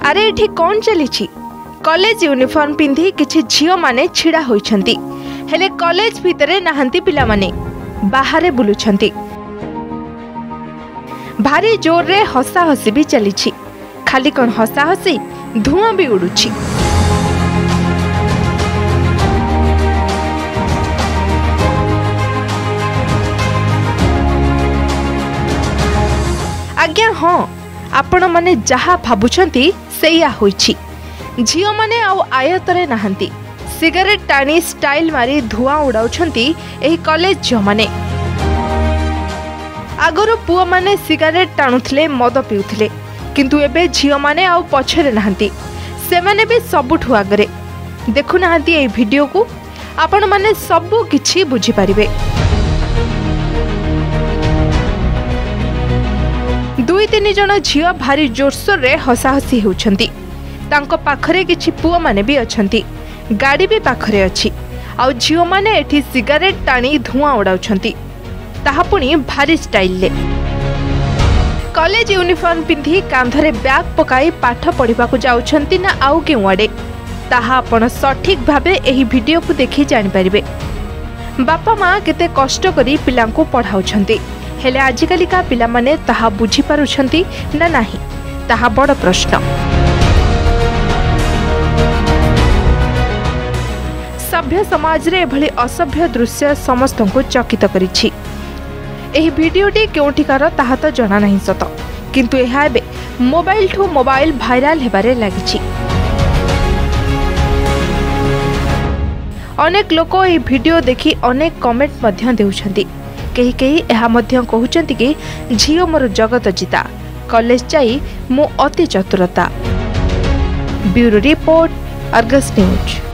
अरे एठी कौन चली कॉलेज यूनिफॉर्म पिंधि किछि झियो माने छिड़ा होइछंती हेले कॉलेज भितरे नाहंती पिला माने बाहरे बुलुछंती। भारी जोर रे हसा हसी भी चलीछि। खाली कौन हसा हसी धुआं भी उड़ुछि। आज्ञा हाँ आपण माने जहा भाबुछंती सेया होइछि। झियो माने आउ आयतरे नाहंती। सिगरेट टाणी स्टाइल मारी धुआं उड़ाउछंती एही कॉलेज झियो माने। आगरो पुआ माने सिगरेट टाणुथिले मद पिउथिले किंतु एबे झियो माने आउ पछरे नाहंती। से माने भी सबुठु आगरे। देखु नाहंती एही वीडियो को आपण माने सबु किछि बुझी परिबे। दुई तीन जन झियो भारी जोरसोर रे हसाहसी होउछंती। तांको पाखरे किछि पुआ माने भी अछंती। गाड़ी भी पाखरे अछि। आउ झियो माने एठी सिगरेट टाणी धुआं उड़ाउछंती ताहा पुणी भारी स्टाइल ले। कॉलेज यूनिफॉर्म पिंधि कांधरे बैग पकाई पाठ पढ़िबा को जाउछंती ना आउ केउ आडे ताहा आपण सठिक भाबे एही वीडियो को देखि जानि परिबे। बापा मां केते कष्ट करी पिलांको पढ़ाउछंती हेले आजिकाली का पिला माने ताहा बुझी पारुछंती ना नाही ताहा बड़ प्रश्न। सभ्य समाज रे एभली असभ्य दृश्य समस्त को चकित करिछि। एही वीडियोटी केउठिकार ताहा तो जणा नाही सत किंतु एहा एबे मोबाइल ठू मोबाइल भाइराल हेबारे लागिछि। अनेक लोक एही वीडियो देखि अनेक कमेंट मध्य देउछंती। केही केही एहा मध्य कहउछंती कि झियो मोर जगत जिता कॉलेज जाई मो अति चतुरता। Bureau report Argus news.